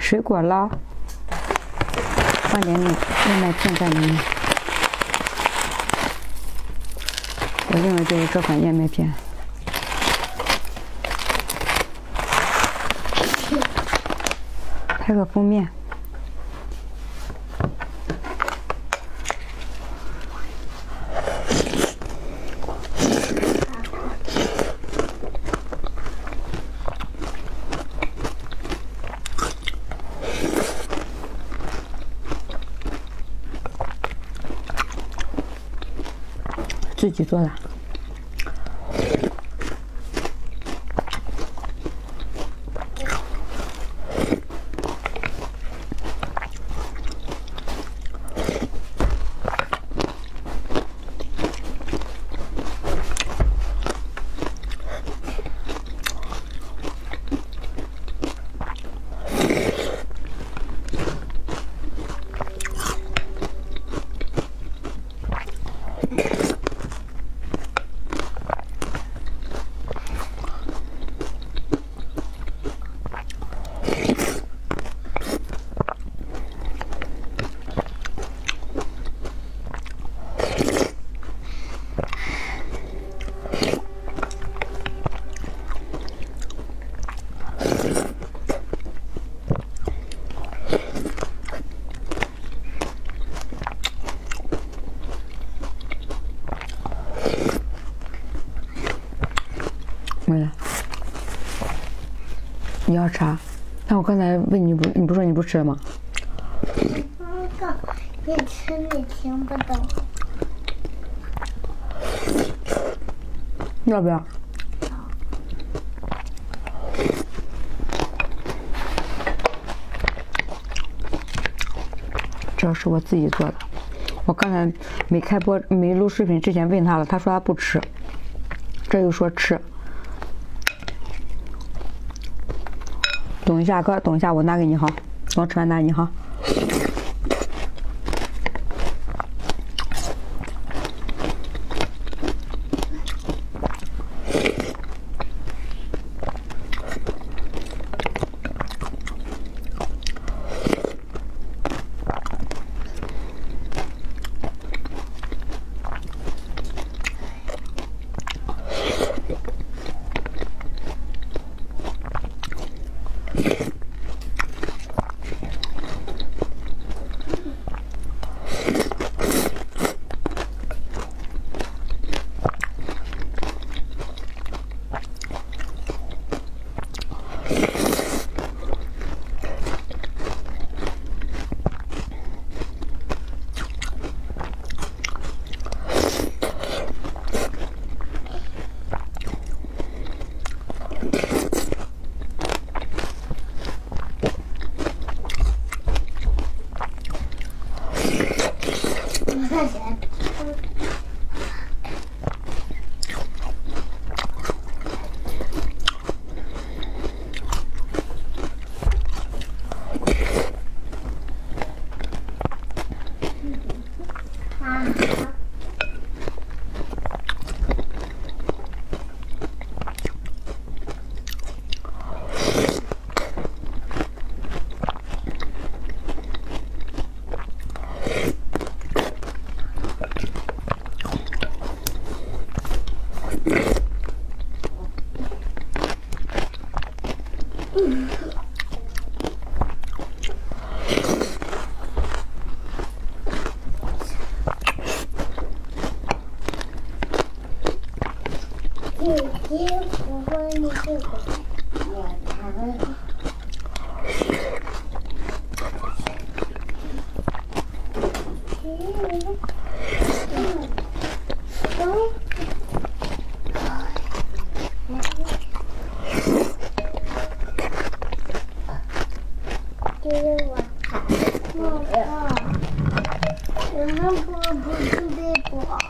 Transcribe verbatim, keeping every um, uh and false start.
水果捞，放点那燕麦片在里面。我用的就是这款燕麦片。拍个封面。自己做的。没了。你要吃啊？那我刚才问你不，你不说你不吃了吗？ 那个你吃你听不懂。 要不要？这是我自己做的。我刚才没开播、没录视频之前问他了，他说他不吃，这又说吃。等一下，哥，等一下，我拿给你哈，等我吃完拿给你哈。 姐姐，我问你这个，我谈。这是我谈。我靠，我们不不是这个。